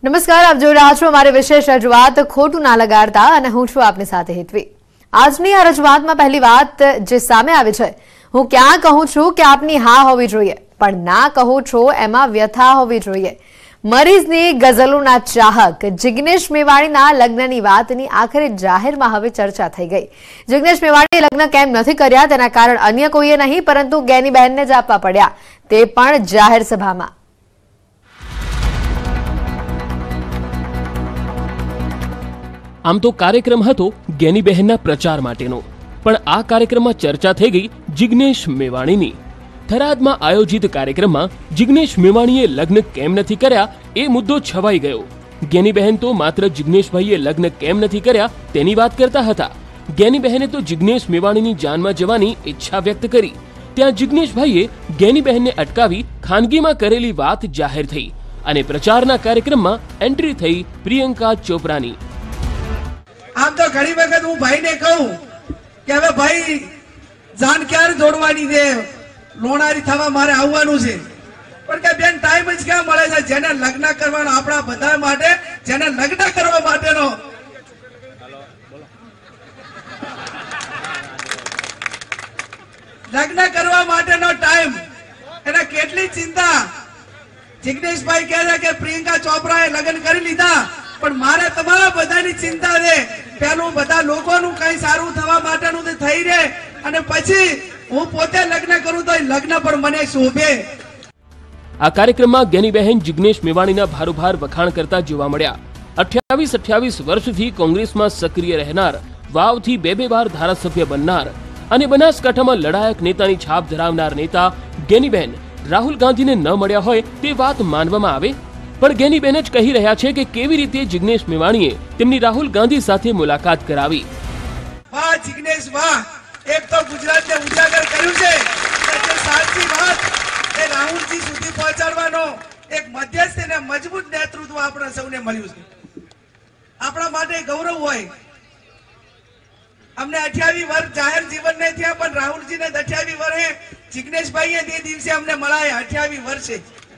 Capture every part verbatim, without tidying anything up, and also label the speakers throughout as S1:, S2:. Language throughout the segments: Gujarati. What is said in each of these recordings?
S1: નમસ્કાર, આપ જોઈ રહ્યા છો અમારી વિશેષ રજૂઆત ખોટું ના લગાડતા અને હું છું આપની સાથે હેતવી। આજની આ રજૂઆતમાં પહેલી વાત જે સામે આવી છે, હું ક્યાં કહું છું કે આપની હા હોવી જોઈએ, પણ ના કહું છો એમાં વ્યથા હોવી જોઈએ। મરીઝની ગઝલોના ચાહક જિગ્નેશ મેવાણીના લગ્નની વાતની આખરે જાહેરમાં હવે ચર્ચા થઈ ગઈ। જિગ્નેશ મેવાણીએ લગ્ન કેમ નથી કર્યા તેના કારણ અન્ય કોઈએ નહીં પરંતુ ગેનીબહેનને જ આપવા પડ્યા, તે પણ જાહેર સભામાં।
S2: આમ તો કાર્યક્રમ હતો ગેનીબહેનના પ્રચાર માટેનો, પણ આ કાર્યક્રમમાં ચર્ચા થઈ ગઈ જિગ્નેશ મેવાણીની। થરાદમાં આયોજિત કાર્યક્રમમાં જિગ્નેશ મેવાણીએ લગ્ન કેમ નથી કર્યા એ મુદ્દો છવાઈ ગયો। ગેનીબહેન તો માત્ર જિગ્નેશભાઈએ લગ્ન કેમ નથી કર્યા તેની વાત કરતા હતા। ગેનીબહેને તો જિગ્નેશ મેવાણીની જાનમાં જવાની ઈચ્છા વ્યક્ત કરી, ત્યાં જિગ્નેશભાઈએ ગેનીબહેનને અટકાવી ખાનગીમાં કરેલી વાત જાહેર થઈ અને પ્રચારના કાર્યક્રમમાં એન્ટ્રી થઈ પ્રિયંકા ચોપરાની।
S3: આમ તો ઘણી વખત હું ભાઈને કહું કે હવે ભાઈ જાન ક્યારે જોડવાની છે, લોણારી થવા મારે આવવાનું છે, પણ કે બેન ટાઈમ જ ક્યાં મળે છે? જેને લગ્ન કરવાનો આપણા બધા માટે, જેને લગ્ન કરવા માટેનો લગ્ન કરવા માટેનો ટાઈમ, એને કેટલી ચિંતા। જિગ્નેશભાઈ કહે છે કે પ્રિયંકા ચોપરાએ લગ્ન કરી લીધા, પણ મારે તમારા બધાની ચિંતા છે। પેલું બધા લોકોનું કઈ સારું થવા માટેનું થઈ રહે અને પછી હું પોતે લગ્ન કરું તો લગ્ન પણ મને શોભે।
S2: આ કાર્યક્રમમાં ગેનીબહેન જિગ્નેશ મેવાણીના ભારોભાર વખાણ કરતા જોવા મળ્યા। અઠ્યાવીસ અઠ્યાવીસ વર્ષથી કોંગ્રેસમાં સક્રિય રહેનાર, વાવથી બે બે વાર ધારાસભ્ય બનનાર અને બનાસકાંઠામાં લડાયક નેતાની છાપ ધરાવનાર નેતા ગેનીબહેન રાહુલ ગાંધીને ન મળ્યા હોય તે વાત માનવામાં આવે, પણ ગેનીબહેન જ કહી રહ્યા છે કે કેવી રીતે જિગ્નેશ મેવાણીએ તેમની રાહુલ ગાંધી સાથે મુલાકાત કરાવી।
S3: વાહ જિગ્નેશ વાહ, એક તો ગુજરાતને ઉજાગર કર્યું છે કે સાચી વાત એ રાહુલજી સુધી પહોંચાડવાનો એક મધ્યસ્થ અને મજબૂત નેતૃત્વ આપણા સૌને મળ્યું છે। આપણા માટે ગૌરવ હોય। અમને અઠ્યાવીસ વર્ષ જાહેર જીવન નહીં થયા, પણ રાહુલજીને અઠ્યાવીસ વર્ષે જિગ્નેશભાઈએ તે દિવસે અમને મળાયા અઠ્યાવીસ વર્ષે।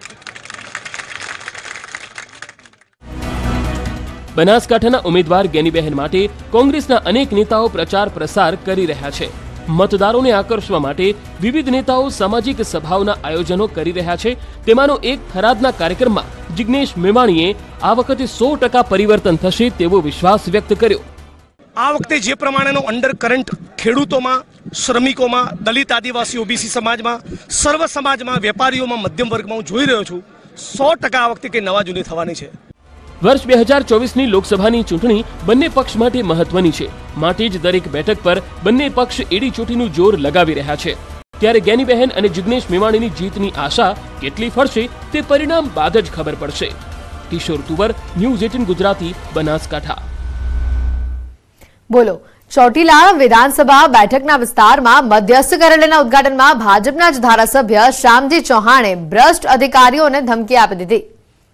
S2: બનાસકાંઠાના ઉમેદવાર ગેનીબહેન માટે કોંગ્રેસના અનેક નેતાઓ પ્રચાર પ્રસાર કરી રહ્યા છે। મતદારોને આકર્ષવા માટે વિવિધ નેતાઓ સામાજિક સભાઓના આયોજનો કરી રહ્યા છે। તેમાંનો એક થરાદના કાર્યક્રમમાં જિગ્નેશ મેવાણીએ આ વખતે સો ટકા પરિવર્તન થશે તેવો વિશ્વાસ વ્યક્ત કર્યો।
S4: આ વખતે જે પ્રમાણેનો અંડર કરંટ ખેડૂતોમાં, શ્રમિકોમાં, દલિત આદિવાસી ઓબીસી સમાજમાં, સર્વ સમાજમાં, વેપારીઓમાં, મધ્યમ વર્ગમાં હું જોઈ રહ્યો છું, સો ટકા આ વખતે કંઈ નવા જૂની થવાની છે।
S2: વર્ષ બે હજાર ચોવીસની લોકસભાની ચૂંટણી બંને પક્ષ માટે મહત્વની છે, માટે જ દરેક બેઠક પર બંને પક્ષ એડી ચોટીનું જોર લગાવી રહ્યા છે। ત્યારે ગેનીબહેન અને જિગ્નેશ મેવાણીની જીતની આશા કેટલી ફળશે તે પરિણામ બાદ જ ખબર પડશે। Kishor Tuvar, news eighteen Gujarati, Banaskantha.
S1: બોલો, ચોટીલા વિધાનસભા બેઠકના વિસ્તારમાં મધ્યસ્થ કાર્યાલયના ઉદઘાટનમાં ભાજપના જ ધારાસભ્ય શ્યામજી ચૌહાણે ભ્રષ્ટ અધિકારીઓને ધમકી આપી દીધી।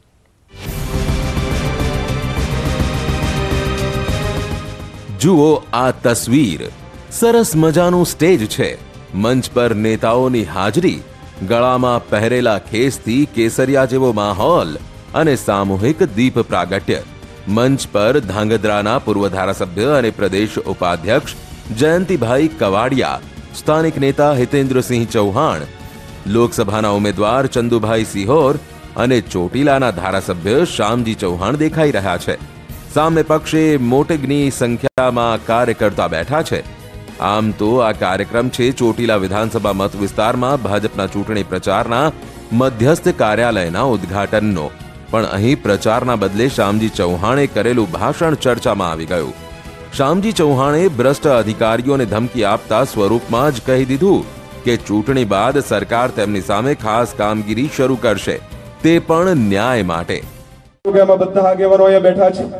S5: જુઓ આ તસવીર, સરસ મજાનું સ્ટેજ છે। મંચ પર નેતાઓની હાજરી, ગળામાં પહેરેલા ખેસથી કેસરિયા જેવો માહોલ અને સામૂહિક દીપ પ્રાગટ્ય। મંચ પર ધાંગધ્રાના પૂર્વ ધારાસભ્ય અને પ્રદેશ ઉપાધ્યક્ષ જયંતિભાઈ કવાડિયા, સ્થાનિક નેતા હિતેન્દ્રસિંહ ચૌહાણ, લોકસભાના ઉમેદવાર ચંદુભાઈ સિહોર અને ચોટીલાના ધારાસભ્ય શ્યામજી ચૌહાણ દેખાઈ રહ્યા છે। સામે પક્ષે મોટેગની સંખ્યામાં કાર્યકર્તા બેઠા છે। આમ તો આ કાર્યક્રમ છે ચોટીલા વિધાનસભા મત વિસ્તારમાં ભાજપના ચૂંટણી પ્રચારના મધ્યસ્થ કાર્યાલયના ઉદ્ઘાટનનો, પણ અહીં પ્રચારના બદલે શ્યામજી ચૌહાણે કરેલું ભાષણ ચર્ચામાં આવી ગયું। શ્યામજી ચૌહાણે ભ્રષ્ટ અધિકારીઓને ધમકી આપતા સ્વરૂપમાં જ કહી દીધું કે ચૂંટણી બાદ સરકાર તેમની સામે ખાસ કામગીરી શરૂ કરશે, તે પણ ન્યાય માટે।
S6: બધા આગેવાનો અહીંયા બેઠા છે।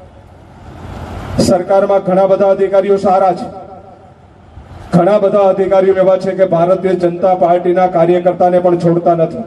S6: સરકારમાં ઘણા બધા અધિકારીઓ સારા છે, ઘણા બધા અધિકારીઓ એવા છે કે ભારતીય જનતા પાર્ટીના કાર્યકર્તાને પણ છોડતા નથી।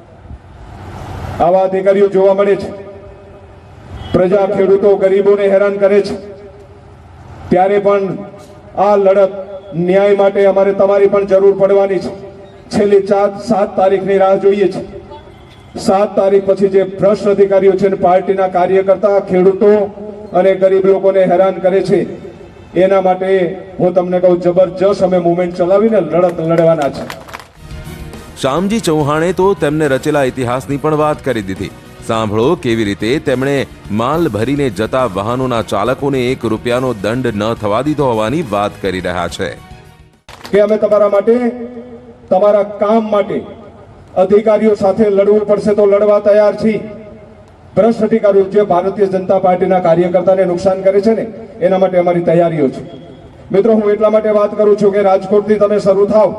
S6: આવા અધિકારીઓ જોવા મળે છે। પ્રજા, ખેડૂતો, ગરીબોને હેરાન કરે છે, ત્યારે પણ આ લડત ન્યાય માટે અમારે તમારી પણ જરૂર પડવાની છે। છેલ્લી ચાર સાત તારીખની રાહ જોઈએ છે। સાત તારીખ પછી જે ભ્રષ્ટ અધિકારીઓ છે પાર્ટીના કાર્યકર્તા ખેડૂતો અને ગરીબ લોકોને હેરાન કરે છે એના માટે હું તમને કહું જબરજસ્ત અમે મુવમેન્ટ ચલાવીને લડત લડવાના છે.
S5: શ્યામજી ચૌહાણે તો તેમને રચેલા ઇતિહાસની પણ વાત કરી દીધી. સાંભળો કેવી રીતે તેમણે માલ ભરીને જતા વાહનોના ચાલકોને એક રૂપિયાનો દંડ ન થવા દીધો હોવાની વાત કરી રહ્યા છે.
S6: કે અમે તમારા માટે તમારા કામ માટે અધિકારીઓ સાથે લડવું પડશે તો લડવા તૈયાર છીએ. ભ્રષ્ટ અધિકારીઓ જે ભારતીય જનતા પાર્ટીના કાર્યકર્તાને નુકસાન કરે છે ને એના માટે અમારી તૈયારીઓ છે. મિત્રો હું એટલા માટે વાત કરું છું કે રાજકોટથી તમે શરૂ થાવ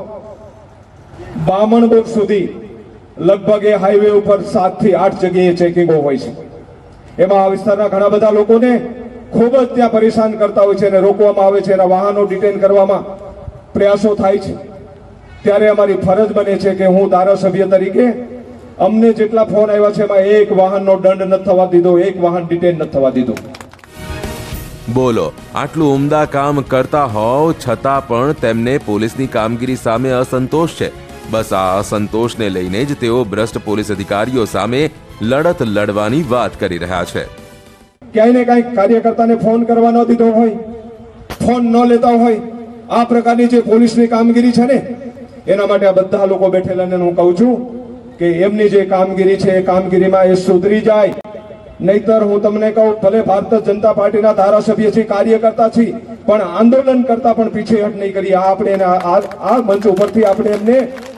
S6: બામણબોર સુધી લગભગ એ હાઈવે ઉપર સાત થી આઠ જગ્યાએ ચેકિંગો હોય છે. એમાં આ વિસ્તારના ઘણા બધા લોકોને ખૂબ જ ત્યાં પરેશાન કરતા હોય છે અને રોકવામાં આવે છે, એના વાહનો ડિટેન કરવામાં પ્રયાસો થાય છે. ત્યારે અમારી ફરજ બને છે કે હું ધારાસભ્ય તરીકે અમને જેટલા ફોન આવ્યા છે એમાં એક વાહનનો દંડ નથી થવા દીધો, એક વાહન ડિટેન નથી થવા દીધું.
S5: બોલો, આટલું ઉમદા કામ કરતા હોવ છતાં પણ તેમને પોલીસની કામગીરી સામે અસંતોષ છે. બસ આ અસંતોષને લઈને જ તેઓ ભ્રષ્ટ પોલીસ અધિકારીઓ સામે લડત લડવાની વાત કરી રહ્યા છે.
S6: ક્યાંય ને ક્યાંય કાર્યકર્તાને ફોન કરવા ન દીધો હોય, ફોન ન લેતા હોય, આ પ્રકારની જે પોલીસની કામગીરી છે ને એના માટે આ બધા લોકો બેઠેલાને હું કહું છું કે એમની જે કામગીરી છે એ કામગીરીમાં એ સુધરી જાય. નહીતર હું તમને કહું, ભલે ભારતીય જનતા પાર્ટીના ધારાસભ્ય છે, કાર્યકર્તા છે, પણ આંદોલન કરતા પણ પીછેહટ નહીં કરી. આ આપણે આ મંચ ઉપરથી આપણે એમને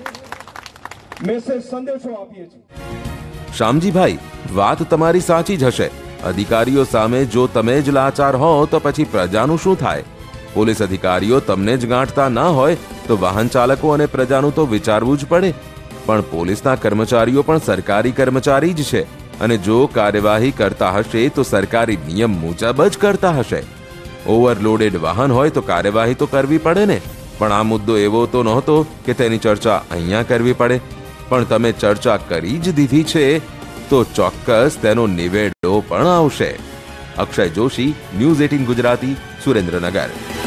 S6: મેસેજ સંદેશો આપીએ છીએ.
S5: શ્યામજીભાઈ, વાત તમારી સાચી જ હશે. અધિકારીઓ સામે જો તમે જ લાચાર હો તો પછી પ્રજાનું શું થાય? પોલીસ અધિકારીઓ તમને જ ગાંઠતા ના હોય તો વાહન ચાલકો અને પ્રજાનું તો વિચારવું જ પડે. પણ પોલીસના કર્મચારીઓ પણ સરકારી કર્મચારી જ છે અને જો કાર્યવાહી કરતા હશે તો સરકારી નિયમ મુજબ જ કરતા હશે. ઓવરલોડેડ વાહન હોય તો કાર્યવાહી તો કરવી પડે ને. પણ આ મુદ્દો એવો તો નહોતો કે તેની ચર્ચા અહીંયા કરવી પડે. પણ તમે ચર્ચા કરી જ દીધી છે તો ચોક્કસ તેનો નિવેડો પણ આવશે. અક્ષય જોશી, ન્યૂઝ અઠ્ઠાવીસ ગુજરાતી, સુરેન્દ્રનગર.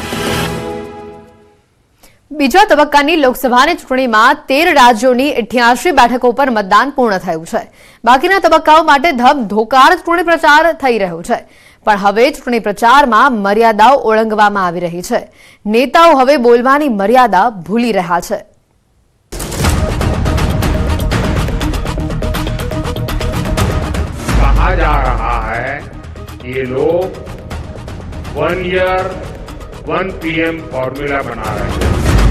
S1: બીજા તબક્કાની લોકસભાની ચૂંટણીમાં તેર રાજ્યોની અઠ્યાસી બેઠકો પર મતદાન પૂર્ણ થયું છે. બાકીના તબક્કાઓ માટે ધમધોકાર ચૂંટણી પ્રચાર થઈ રહ્યો છે. પણ હવે ચૂંટણી પ્રચારમાં મર્યાદાઓ ઓળંગવામાં આવી રહી છે. નેતાઓ હવે બોલવાની મર્યાદા ભૂલી રહ્યા છે.
S7: कहा जा रहा है ये लोग one year one PM formula बना रहे हैं.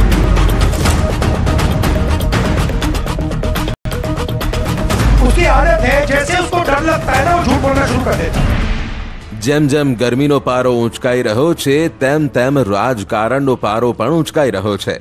S4: उसकी आदत है जैसे उसको डर लगता है ना वो झूठ बोलना शुरू कर देता है.
S5: જેમ જેમ ગરમીનો પારો ઊંચકાઈ રહ્યો છે તેમ તેમ રાજકારણનો પારો પણ ઊંચકાઈ રહ્યો છે.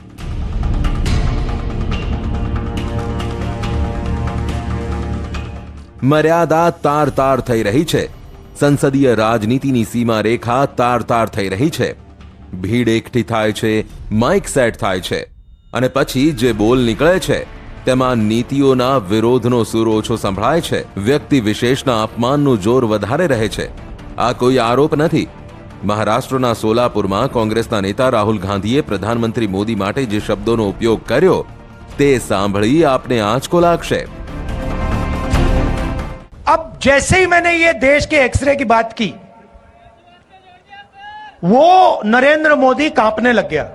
S5: મર્યાદા તાર તાર થઈ રહી છે. સંસદીય રાજનીતિની સીમા રેખા તાર તાર થઈ રહી છે. ભીડ એકઠી થાય છે, માઇક સેટ થાય છે અને પછી જે બોલ નીકળે છે તેમાં નીતિઓના વિરોધનો સૂર ઓછો સંભળાય છે. વ્યક્તિ વિશેષના અપમાનનું જોર વધારે રહે છે. આ કોઈ આરોપ નથી. મહારાષ્ટ્રના સોલાપુરમાં કોંગ્રેસના નેતા રાહુલ ગાંધીએ પ્રધાનમંત્રી મોદી માટે જે શબ્દોનો ઉપયોગ કર્યો તે સાંભળી આપને આંચકો લાગશે.
S4: अब जैसे ही मैंने ये देश के एक्सरे की बात की वो नरेंद्र मोदी कांपने लग गया.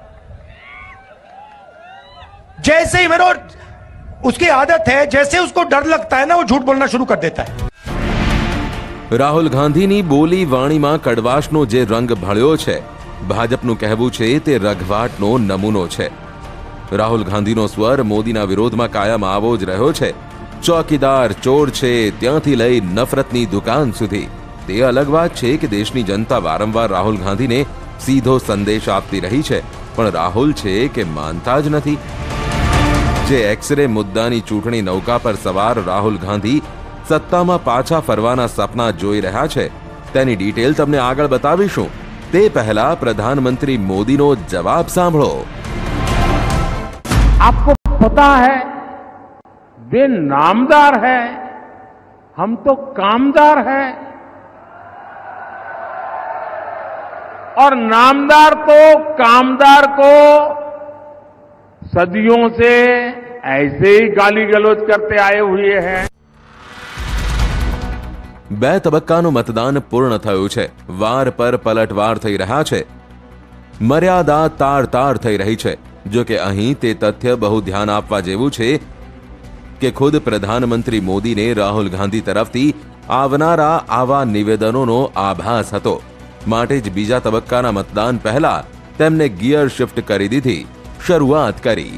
S4: जैसे ही मेरे उसकी आदत है जैसे उसको डर लगता है ना वो झूठ बोलना शुरू कर देता है.
S5: રાહુલ ગાંધીની બોલી વાણીમાં કડવાશનો જે રંગ ભળ્યો છે ભાજપનું કહેવું છે તે રઘવાટનો નમૂનો છે. રાહુલ ગાંધીનો સ્વર મોદીના વિરોધમાં કાયમ આવો જ રહ્યો છે. ચોકીદાર ચોર છે ત્યાંથી લઈ નફરતની દુકાન સુધી. તે અલગ વાત છે કે દેશની જનતા વારંવાર રાહુલ ગાંધીને સીધો સંદેશ આપતી રહી છે પણ રાહુલ છે કે માનતા જ નથી. જે એક્સરે મુદ્દાની ચૂંટણી નૌકા પર સવાર રાહુલ ગાંધી સત્તામાં પાછા ફરવાના સપના જોઈ રહ્યા છે તેની ડિટેલ તમને આગળ બતાવીશું. તે પહેલા પ્રધાનમંત્રી મોદીનો જવાબ સાંભળો.
S7: आपको पता है वे नामदार है, हम तो कामदार है. और नामदार तो कामदार को सदियों से ऐसे ही गाली गलौज करते आए हुए हैं.
S5: બે તબક્કાનું મતદાન પૂર્ણ થયું છે. વાર પર પલટવાર થઈ રહ્યા છે. મર્યાદા તાર તાર થઈ રહી છે. જો કે અહીં તે તથ્ય બહુ ધ્યાન આપવા જેવું છે કે ખુદ પ્રધાનમંત્રી મોદીને રાહુલ ગાંધી તરફથી આવનારા આવા નિવેદનોનો આભાસ હતો. માટે જ બીજા તબક્કાના મતદાન પહેલા તેમને ગિયર શિફ્ટ કરી દીધી, શરૂઆત કરી.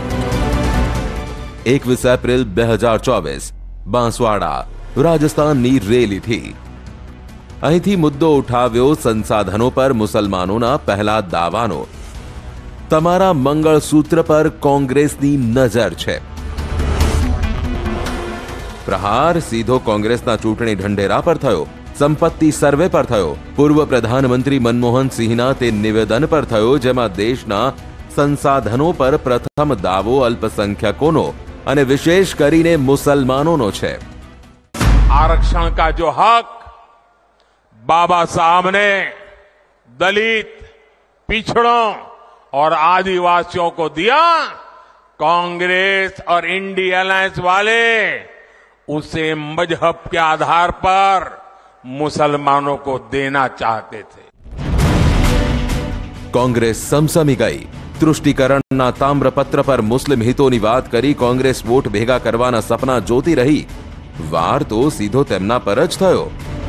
S5: એકવીસ એપ્રિલ બે હજાર ચોવીસ બાંસવાડા, રાજસ્થાનની રેલીથી. અહીંથી મુદ્દો ઉઠાવ્યો સંસાધનો પર મુસલમાનોના પહેલા દાવાનો. તમારા મંગળસૂત્ર પર કોંગ્રેસની નજર છે. પ્રહાર સીધો કોંગ્રેસના ચૂંટણી ઢંઢેરા પર થયો, સંપત્તિ સર્વે પર થયો, પૂર્વ પ્રધાનમંત્રી મનમોહન સિંહના તે નિવેદન પર થયો જેમાં દેશના સંસાધનો પર પ્રથમ દાવો અલ્પસંખ્યકોનો અને વિશેષ કરીને મુસલમાનોનો છે.
S7: आरक्षण का जो हक बाबा साहब ने दलित, पिछड़ों और आदिवासियों को दिया, कांग्रेस और इंडी अलायंस वाले उसे मजहब के आधार पर मुसलमानों को देना चाहते थे.
S5: कांग्रेस समसमी गई. तुष्टिकरणના તામ્રપત્ર પર મુસ્લિમ હિતોની વાત કરી કોંગ્રેસ વોટ ભેગા કરવાના સપના જોતી રહી. વાર તો સીધો તેમના પર જ થયો.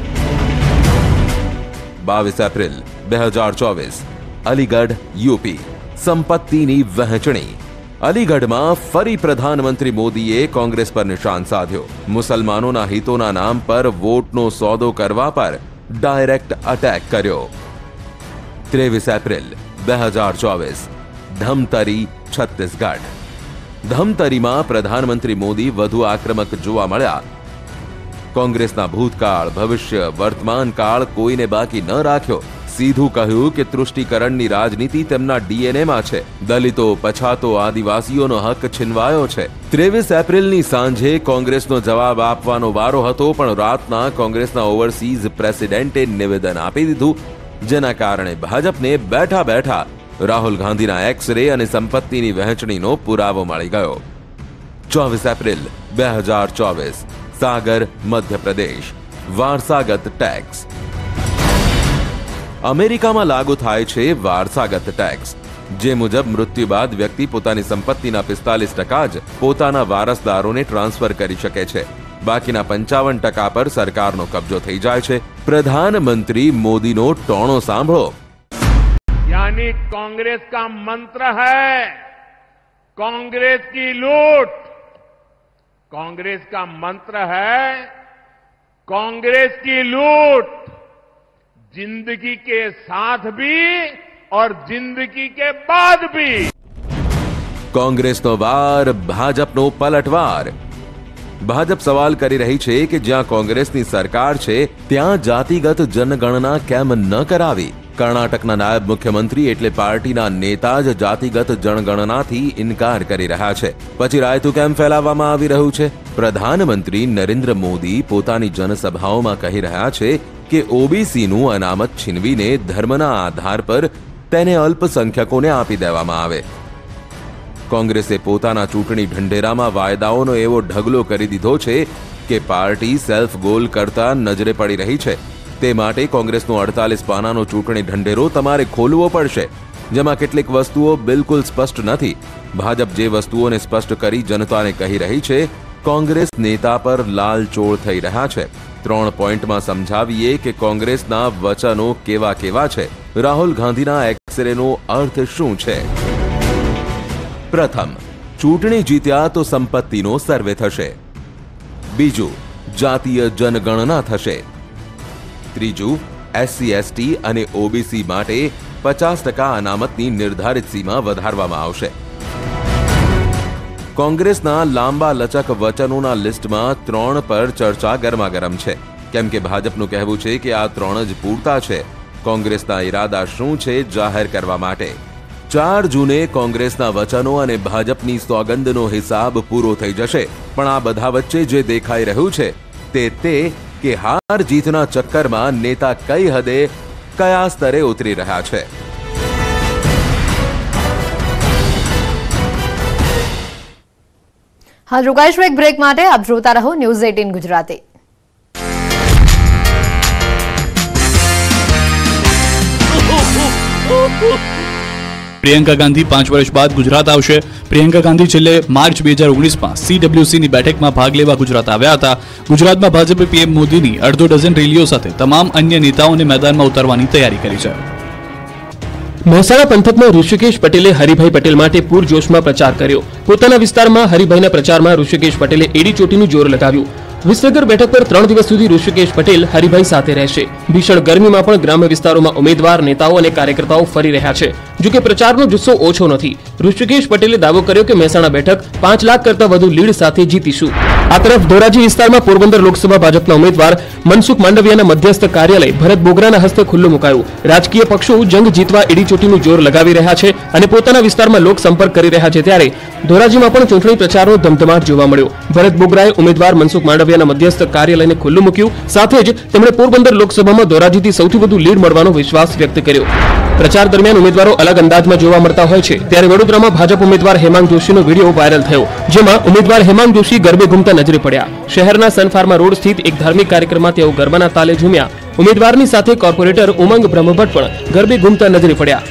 S5: બાવીસ એપ્રિલ બે હજાર ચોવીસ અલીગઢ, યુપી. સંપત્તિની વહેંચણી. અલીગઢમાં ફરી પ્રધાનમંત્રી મોદીએ કોંગ્રેસ પર નિશાન સાધ્યો. મુસલમાનોના હિતોના નામ પર વોટનો સોદો કરવા પર ડાયરેક્ટ અટેક કર્યો. ત્રેવીસ એપ્રિલ બે હજાર ચોવીસ ધમતરી, છત્તીસગઢ. ધમતરીમાં પ્રધાનમંત્રી મોદી વધુ આક્રમક જોવા મળ્યા. કોંગ્રેસના ભૂતકાળ, ભવિષ્ય, વર્તમાન કાળ કોઈને બાકી ન રાખ્યો. સીધું કહ્યું કે તૃષ્ટિકરણની રાજનીતિ તેમના ડીએનએમાં છે. દલિતો, પછાતો, આદિવાસીઓનો હક છીનવાયો છે. ત્રેવીસ એપ્રિલની સાંજે કોંગ્રેસનો જવાબ આપવાનો વારો હતો, પણ રાતના કોંગ્રેસના ઓવરસીઝ પ્રેસિડેન્ટે નિવેદન આપી દીધું, જેના કારણે ભાજપને બેઠા બેઠા રાહુલ ગાંધીના એક્સ રે અને સંપત્તિની વહેંચણીનો પુરાવો મળી ગયો. ચોવીસ એપ્રિલ બે હજાર ચોવીસ સાગર, મધ્યપ્રદેશ. વારસાગત ટેક્સ. અમેરિકામાં લાગુ થાય છે વારસાગત ટેક્સ, જે મુજબ મૃત્યુ બાદ વ્યક્તિ પોતાની સંપત્તિના પિસ્તાલીસ ટકા જ પોતાના વારસદારોને ટ્રાન્સફર કરી શકે છે. બાકીના પંચાવન ટકા પર સરકારનો કબજો થઈ જાય છે. પ્રધાનમંત્રી મોદીનો ટોણો સાંભળો.
S7: यानी कांग्रेस का मंत्र है कांग्रेस की लूट. कांग्रेस का मंत्र है कांग्रेस की लूट. जिंदगी के साथ भी और जिंदगी के बाद भी.
S5: કોંગ્રેસનો વાર, ભાજપનો પલટવાર. ભાજપ સવાલ કરી રહી છે કે જ્યાં કોંગ્રેસની સરકાર છે ત્યાં જાતિગત જનગણના કેમ ન કરાવી. કર્ણાટકના નાયબ મુખ્યમંત્રી એટલે પાર્ટીના નેતા જ જાતિગત જનગણનાથી ઇનકાર કરી રહ્યા છે. પછી રાયતું કેમ ફેલાવવામાં આવી રહ્યું છે? પ્રધાનમંત્રી નરેન્દ્ર મોદી પોતાની જનસભાઓમાં કહી રહ્યા છે કે ઓબીસીનું અનામત છીનવીને ધર્મના આધાર પર તેને અલ્પસંખ્યકોને આપી દેવામાં આવે. કોંગ્રેસે પોતાના ચૂંટણી ઢંઢેરામાં વાયદાઓનો એવો ઢગલો કરી દીધો છે કે પાર્ટી સેલ્ફ ગોલ કરતા નજરે પડી રહી છે. તે માટે કોંગ્રેસનો અડતાલીસ પાનાનો ચૂંટણી ઢંઢેરો તમારે ખોલવો પડશે, જેમાં કેટલીક વસ્તુઓ બિલકુલ સ્પષ્ટ નથી. ભાજપ જે વસ્તુઓને સ્પષ્ટ કરી જનતાને કહી રહી છે, કોંગ્રેસ નેતા પર લાલચોળ થઈ રહ્યા છે. ત્રણ પોઈન્ટમાં સમજાવીએ કે કોંગ્રેસના વચનો કેવા કેવા છે, રાહુલ ગાંધીના એક્સરેનો અર્થ શું છે. પ્રથમ, ચૂંટણી જીત્યા તો સંપત્તિનો સર્વે થશે. બીજું, જાતીય જનગણના થશે. ત્રીજું, એસસી એસટી અને ઓબીસી માટે પચાસ ટકા અનામતની નિર્ધારિત સીમા વધારવામાં આવશે. કોંગ્રેસના લાંબા લચક વચનોના લિસ્ટમાં ત્રણ પર ચર્ચા ગરમાગરમ છે, કેમ કે ભાજપનું કહેવું છે કે આ ત્રણ જ પૂરતા છે કોંગ્રેસના ઈરાદા શું છે જાહેર કરવા માટે. ચાર જૂને કોંગ્રેસના વચનો અને ભાજપની સોગંદનો હિસાબ પૂરો થઈ જશે. પણ આ બધા વચ્ચે જે દેખાઈ રહ્યું છે તે તે કે હાર જીતના ચક્કરમાં નેતા કઈ હદે કયા સ્તરે ઉતરી રહ્યા છે.
S1: હાલ રોકાઈશું એક બ્રેક માટે. આપ જોતા રહો ન્યૂઝ અઠ્ઠાવીસ ગુજરાતી.
S8: પ્રિયંકા ગાંધી પાંચ વર્ષ બાદ ગુજરાત આવશે. પ્રિયંકા ગાંધી છેલ્લે માર્ચ બે હજાર ઓગણીસમાં સીડબ્લ્યુસીની બેઠકમાં ભાગ લેવા ગુજરાત આવ્યા હતા. ગુજરાતમાં ભાજપે પીએમ મોદીની અડધો ડઝન રેલીઓ સાથે તમામ અન્ય નેતાઓને મેદાનમાં ઉતારવાની તૈયારી કરી છે.
S2: મહેસાણા પંથકમાં ઋષિકેશ પટેલે હરિભાઈ પટેલ માટે પૂરજોશમાં પ્રચાર કર્યો. પોતાના વિસ્તારમાં હરિભાઈના પ્રચારમાં ઋષિકેશ પટેલે એડી ચોટીનું જોર લગાવ્યું. વિસનગર બેઠક પર ત્રણ દિવસ સુધી ઋષિકેશ પટેલ હરિભાઈ સાથે રહેશે. ભીષણ ગરમીમાં પણ ગ્રામ્ય વિસ્તારોમાં ઉમેદવાર, નેતાઓ અને કાર્યકર્તાઓ ફરી રહ્યા છે. જોકે પ્રચારનો જુસ્સો ઓછો નથી. ઋષિકેશ પટેલે દાવો કર્યો કે મહેસાણા બેઠક પાંચ લાખ કરતા વધુ લીડ સાથે જીતીશું. આ તરફ ધોરાજી વિસ્તારમાં પોરબંદર લોકસભા ભાજપના ઉમેદવાર મનસુખ માંડવિયાના મધ્યસ્થ કાર્યાલય ભરત બોગરાના હસ્તે ખુલ્લું મુકાયું. રાજકીય પક્ષો જંગ જીતવા એડી ચોટીનું જોર લગાવી રહ્યા છે અને પોતાના વિસ્તારમાં લોક સંપર્ક કરી રહ્યા છે. ત્યારે ધોરાજીમાં પણ ચૂંટણી પ્રચારનો ધમધમાટ જોવા મળ્યો. ભરત બોગરાએ ઉમેદવાર મનસુખ માંડવિયાના મધ્યસ્થ કાર્યાલયને ખુલ્લું મૂક્યું. સાથે જ તેમણે પોરબંદર લોકસભામાં ધોરાજીથી સૌથી વધુ લીડ મળવાનો વિશ્વાસ વ્યક્ત કર્યો. પ્રચાર દરમિયાન ઉમેદવારો અલગ અંદાજમાં જોવા મળતા હોય છે. ત્યારે વડોદરામાં ભાજપ ઉમેદવાર હેમાંગ જોશીનો વિડીયો વાયરલ થયો, જેમાં ઉમેદવાર હેમાંગ જોશી ગરબે ઘૂમતા નજરે પડ્યા. શહેરના સનફાર્મા રોડ સ્થિત એક ધાર્મિક કાર્યક્રમમાં તેઓ ગરબાના તાલે ઝૂમ્યા. ઉમેદવારની સાથે કોર્પોરેટર ઉમંગ બ્રહ્મભટ્ટ પણ ગરબે ઘૂમતા નજરે પડ્યા.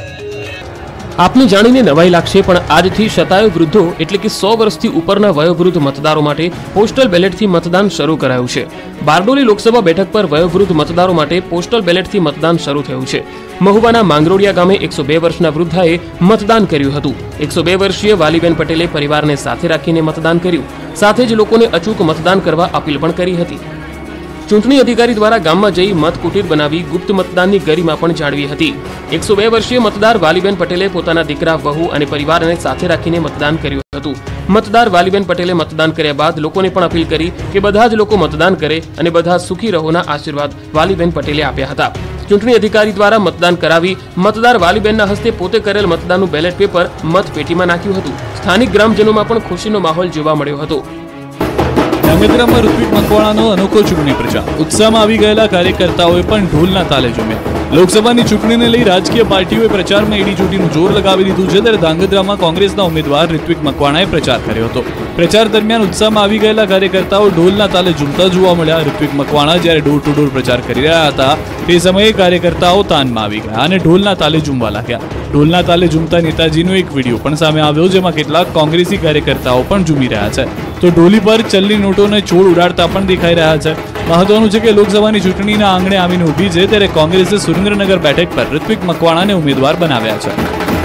S2: આપને જાણીને નવાઈ લાગશે, પણ આજથી શતાયુ વૃદ્ધો એટલે કે સો વર્ષથી ઉપરના વયોવૃદ્ધ મતદારો માટે પોસ્ટલ બેલેટથી મતદાન શરૂ કરાયું છે. બારડોલી લોકસભા બેઠક પર વયોવૃદ્ધ મતદારો માટે પોસ્ટલ બેલેટથી મતદાન શરૂ થયું છે. મહુવાના માંગરોડિયા ગામે એકસો બે વર્ષના વૃદ્ધાએ મતદાન કર્યું હતું. એકસો બે વર્ષીય વાલીબેન પટેલે પરિવારને સાથે રાખીને મતદાન કર્યું. સાથે જ લોકોને અચૂક મતદાન કરવા અપીલ પણ કરી હતી. ચૂંટણી અધિકારી દ્વારા ગામમાં જઈ મત કુટીર બનાવી ગુપ્ત મતદાનની ગરિમા પણ જાળવી હતી. એકસો બે વર્ષીય મતદાર વાલીબેન પટેલે પોતાના દીકરા, વહુ અને પરિવારને સાથે રાખીને મતદાન કર્યું હતું. મતદાર વાલીબેન પટેલે મતદાન કર્યા બાદ લોકોને પણ અપીલ કરી કે બધા જ લોકો મતદાન કરે અને બધા સુખી રહોના આશીર્વાદ વાલીબેન પટેલે આપ્યા હતા. ચૂંટણી અધિકારી દ્વારા મતદાન કરાવી મતદાર વાલીબેનના હસ્તે પોતે કરેલ મતદાનનું બેલેટ પેપર મતપેટીમાં નાખ્યું હતું. સ્થાનિક ગ્રામજનોમાં પણ ખુશીનો માહોલ જોવા મળ્યો હતો.
S8: ધાંગધ્રામાં ઋત્વિક મકવાણાનો અનોખો ચૂંટણી પ્રચાર. ઉત્સાહમાં આવી ગયેલા કાર્યકર્તાઓએ પણ ઢોલના તાલે ઝૂમ્યા. લોકસભાની ચૂંટણીને લઈ રાજકીય પાર્ટીઓએ પ્રચારમાં એડી ચોટીનું જોર લગાવી દીધું છે. ત્યારે ધાંગધ્રામાં કોંગ્રેસના ઉમેદવાર ઋત્વિક મકવાણાએ પ્રચાર કર્યો હતો. પ્રચાર દરમિયાન ઉત્સાહમાં આવી ગયેલા કાર્યકર્તાઓ ઢોલના તાલે ઝૂમતા જોવા મળ્યા. ઋત્વિક મકવાણા જ્યારે ડોર ટુ ડોર પ્રચાર કરી રહ્યા હતા તે સમયે કાર્યકર્તાઓ તાનમાં આવી ગયા અને ઢોલના તાલે ઝૂમવા લાગ્યા. ઢોલના તાલે ઝૂમતા નેતાજીનો એક વિડીયો પણ સામે આવ્યો, જેમાં કેટલાક કોંગ્રેસી કાર્યકર્તાઓ પણ ઝૂમી રહ્યા છે, તો ઢોલી પર ચલની નોટોને છોડ ઉડાડતા પણ દેખાઈ રહ્યા છે. મહત્વનું છે કે લોકસભાની ચૂંટણીના આંગણે આવીને ઊભી છે, ત્યારે કોંગ્રેસે સુરેન્દ્રનગર બેઠક પર ઋત્વિક મકવાણાને ઉમેદવાર બનાવ્યા છે.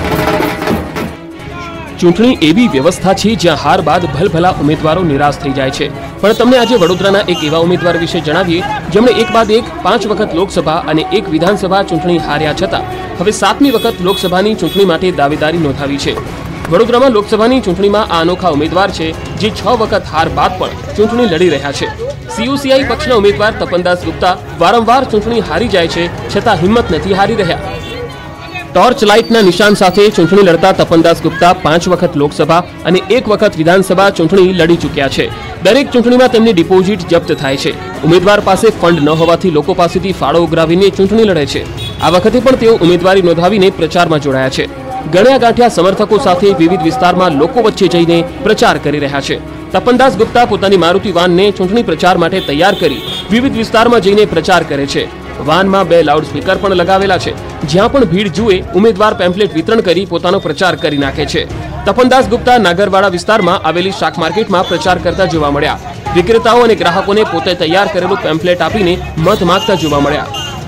S2: ચૂંટણી એવી વ્યવસ્થા છે જ્યાં હાર બાદ ભલભલા ઉમેદવારો નિરાશ થઈ જાય છે. પણ તમને આજે વડોદરાના એક એવા ઉમેદવાર વિશે જણાવીએ જેમણે એક બાદ એક પાંચ વખત લોકસભા અને એક વિધાનસભા ચૂંટણી હાર્યા છતાં હવે સાતમી વખત લોકસભાની ચૂંટણી માટે દાવેદારી નોંધાવી છે. વડોદરામાં લોકસભાની ચૂંટણીમાં આ અનોખા ઉમેદવાર છે જે છ વખત હાર બાદ પણ ચૂંટણી લડી રહ્યા છે. સીયુસીઆઈ પક્ષના ઉમેદવાર તપનદાસ ગુપ્તા વારંવાર ચૂંટણી હારી જાય છે છતાં હિંમત નથી હારી રહ્યા. ટોર્ચ લાઇટના નિશાન સાથે ચૂંટણી લડતા તપનદાસ ગુપ્તા પાંચ વખત લોકસભા અને એક વખત વિધાનસભા ચૂંટણી લડી ચૂક્યા છે. દરેક ચૂંટણીમાં તેમની ડિપોઝિટ જપ્ત થાય છે. ઉમેદવાર પાસે ફંડ ન હોવાથી લોકો પાસેથી ફાળો ઉઘરાવીને ચૂંટણી લડે છે. આ વખતે પણ તેઓ ઉમેદવારી નોંધાવીને પ્રચારમાં જોડાયા છે. ગણ્યા ગાંઠ્યા સમર્થકો સાથે વિવિધ વિસ્તારમાં લોકો વચ્ચે જઈને પ્રચાર કરી રહ્યા છે. તપનદાસ ગુપ્તા પોતાની મારુતિ વાનને ચૂંટણી પ્રચાર માટે તૈયાર કરી વિવિધ વિસ્તારમાં જઈને પ્રચાર કરે છે. વાનમાં બે લાઉડ સ્પીકર પણ લગાવેલા છે. જ્યાં પણ ભીડ જુએ ઉમેદવાર પેમ્ફલેટ વિતરણ કરી પોતાનો પ્રચાર કરી નાખે છે. તપનદાસ ગુપ્તા નાગરવાડા વિસ્તારમાં આવેલી શાક માર્કેટમાં પ્રચાર કરતા જોવા મળ્યા. વિક્રેતાઓ અને ગ્રાહકોને પોતે તૈયાર કરેલું પેમ્ફલેટ આપીને મત માંગતા જોવા મળ્યા.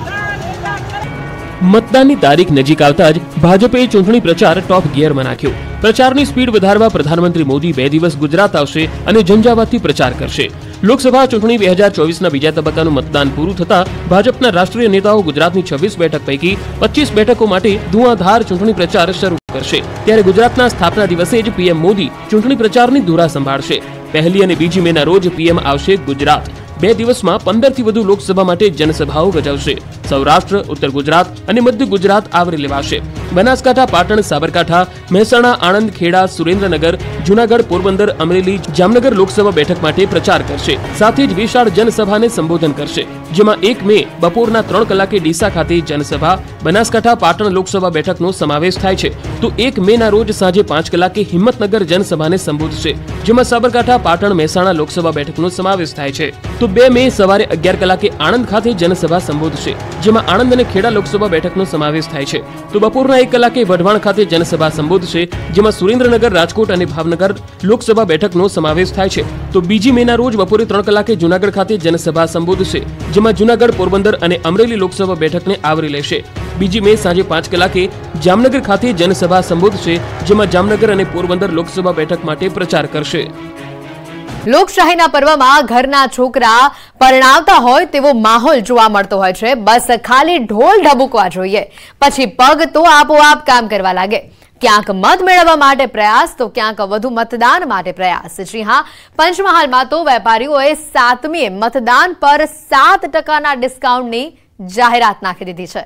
S2: મતદાનની તારીખ નજીક આવતા જ ભાજપે ચૂંટણી પ્રચાર ટોપ ગિયરમાં નાખ્યો. પ્રચારની સ્પીડ વધારવા પ્રધાનમંત્રી મોદી બે દિવસ ગુજરાત આવશે અને ઝંઝાવાતથી પ્રચાર કરશે. લોકસભા ચૂંટણી બે હજાર ચોવીસના બીજા તબક્કાનું મતદાન પૂરું થતા ભાજપના રાષ્ટ્રીય નેતાઓ ગુજરાતની છવ્વીસ બેઠક પૈકી પચીસ બેઠકો માટે ધુઆધાર ચૂંટણી પ્રચાર શરૂ કરશે. ત્યારે ગુજરાતના સ્થાપના દિવસે જ પીએમ મોદી ચૂંટણી પ્રચારની ધુરા સંભાળશે. પહેલી અને બીજી મેના રોજ પીએમ આવશે ગુજરાત. બે દિવસમાં પંદરથી વધુ લોકસભા માટે જનસભાઓ યોજાશે. સૌરાષ્ટ્ર, ઉત્તર ગુજરાત અને મધ્ય ગુજરાત આવરી લેવાશે. બનાસકાંઠા, પાટણ, સાબરકાંઠા, મહેસાણા, આણંદ, ખેડા, સુરેન્દ્રનગર, જૂનાગઢ, પોરબંદર, અમરેલી, જામનગર લોકસભા બેઠક માટે પ્રચાર કરશે. સાથે જ વિશાળ જનસભાને સંબોધન કરશે, જેમાં એક મે બપોરના ત્રણ કલાકે ડીસા ખાતે જનસભા, બનાસકાંઠા, પાટણ લોકસભા બેઠકનો સમાવેશ થાય છે. તો એક મે ના રોજ સાંજે પાંચ કલાકે હિંમતનગર જનસભાને સંબોધશે, જેમાં સાબરકાંઠા, પાટણ, મહેસાણા લોકસભા બેઠકનો સમાવેશ થાય છે. તો બે મે સવારે અગિયાર કલાકે આણંદ ખાતે જનસભા સંબોધશે, જેમાં આણંદ અને ખેડા લોકસભા બેઠકનો સમાવેશ થાય છે. તો બપોરના એક કલાકે વઢવાણ ખાતે જનસભા સંબોધશે, જેમાં સુરેન્દ્રનગર, રાજકોટ અને ભાવનગર લોકસભા બેઠકનો સમાવેશ થાય છે. તો બીજી મે ના રોજ બપોરે ત્રણ કલાકે જૂનાગઢ ખાતે જનસભા સંબોધશે, જેમાં જૂનાગઢ, પોરબંદર અને અમરેલી લોકસભા બેઠકને આવરી લેશે. બીજી મે સાંજે પાંચ કલાકે જામનગર ખાતે જનસભા સંબોધશે, જેમાં જામનગર અને પોરબંદર લોકસભા બેઠક માટે પ્રચાર કરશે.
S1: લોકશાહીના પર્વમાં ઘરના છોકરા પરણાવતા હોય તેવો માહોલ જોવા મળતો હોય છે. બસ ખાલી ઢોલ ઢબુકવા જોઈએ, પછી પગ તો આપોઆપ કામ કરવા લાગે. ક્યાંક મત મેળવવા માટે પ્રયાસ, તો ક્યાંક વધુ મતદાન માટે પ્રયાસ. જી હા, પંચમહાલમાં તો વેપારીઓએ સાતમીએ મતદાન પર સાત ટકાના ડિસ્કાઉન્ટની જાહેરાત નાખી દીધી છે.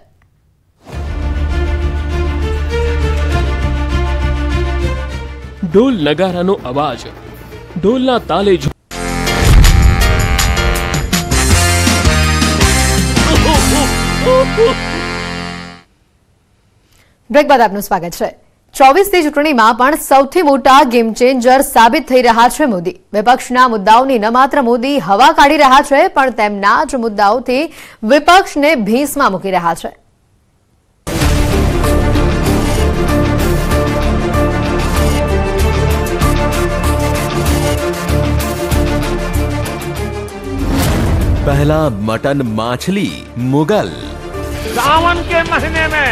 S2: ઢોલ નગારાનો અવાજ, ઢોલના તાલે
S1: બ્રેક બાદ આપનું સ્વાગત છે. ચોવીસની ચૂંટણીમાં પણ સૌથી મોટા ગેમ ચેન્જર સાબિત થઈ રહ્યા છે મોદી. વિપક્ષના મુદ્દાઓની ન માત્ર મોદી હવા કાઢી રહ્યા છે, પણ તેમના જ મુદ્દાઓથી વિપક્ષને ભીંસમાં મૂકી રહ્યા છે.
S5: पहला मटन माछली मुगल।
S7: सावन के महीने में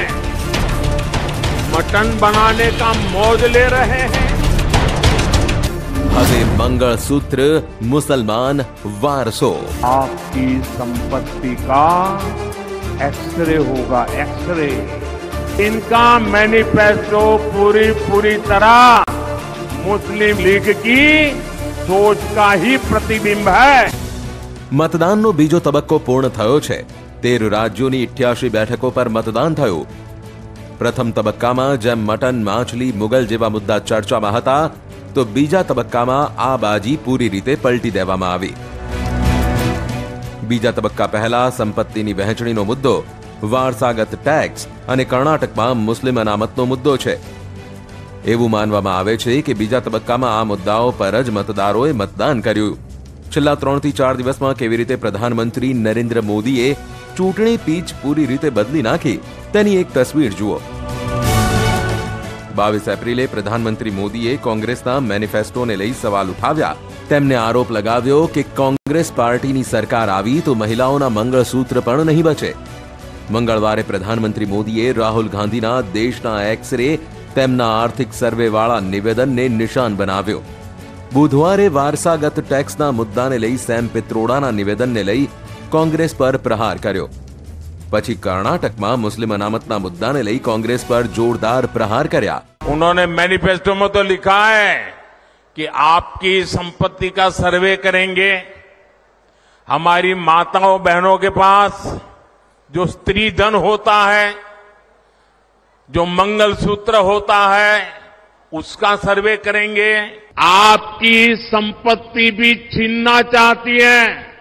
S7: मटन बनाने का मौज ले रहे हैं।
S5: હવે मंगलसूत्र मुसलमान वारसो।
S7: आपकी संपत्ति का एक्सरे होगा, एक्सरे। इनका मैनिफेस्टो पूरी पूरी तरह मुस्लिम लीग की सोच का ही प्रतिबिंब है।
S5: મતદાનનો બીજો તબક્કો પૂર્ણ થયો છે. તેર રાજ્યોની અઠ્યાસી બેઠકો પર મતદાન થયું. પ્રથમ તબક્કામાં જેમ મટન, માછલી, મુગલ જેવા મુદ્દા ચર્ચામાં હતા, તો બીજા તબક્કામાં આ બાજી પૂરી રીતે પલટી દેવામાં આવી. બીજા તબક્કા પહેલા સંપત્તિની વહેંચણીનો મુદ્દો, વારસાગત ટેક્સ અને કર્ણાટકમાં મુસ્લિમ અનામતનો મુદ્દો છે. એવું માનવામાં આવે છે કે બીજા તબક્કામાં આ મુદ્દાઓ પર જ મતદારોએ મતદાન કર્યું. છેલ્લા ત્રણ થી ચાર દિવસમાં કેવી રીતે પ્રધાનમંત્રી નરેન્દ્ર મોદીએ ચૂંટણી પીચ પૂરી રીતે બદલી નાખી, તેની એક તસવીર જુઓ. બાવીસ એપ્રિલે પ્રધાનમંત્રી મોદીએ કોંગ્રેસના મેનિફેસ્ટોને લઈ સવાલ ઉઠાવ્યા. તેમને આરોપ લગાવ્યો કે કોંગ્રેસ પાર્ટીની સરકાર આવી તો મહિલાઓના મંગળસૂત્ર પણ નહીં બચે. મંગળવારે પ્રધાનમંત્રી મોદીએ રાહુલ ગાંધીના દેશના એક્સરે તેમના આર્થિક સર્વેવાળા નિવેદનને નિશાન બનાવ્યો. બુધવારે વારસાગત ટેક્સના મુદ્દાને લઈ સેમ પિત્રોડાના નિવેદનને લઈ કોંગ્રેસ પર પ્રહાર કર્યો. પછી કર્ણાટકમાં મુસ્લિમ અનામતના મુદ્દાને લઈ કોંગ્રેસ પર જોરદાર પ્રહાર કર્યા.
S7: उन्होंने मैनिफेस्टो में तो लिखा है कि आपकी संपत्ति का सर्वे करेंगे. हमारी माताओं बहनों के पास जो स्त्री धन होता है, जो मंगलसूत्र होता है, उसका सर्वे करेंगे. आपकी संपत्ति भी छीनना चाहती है.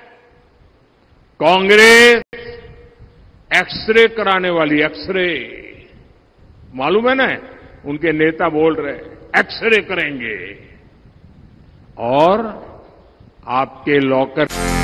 S7: कांग्रेस एक्सरे कराने वाली, एक्सरे मालूम है ना, उनके नेता बोल रहे एक्सरे करेंगे और आपके लॉकर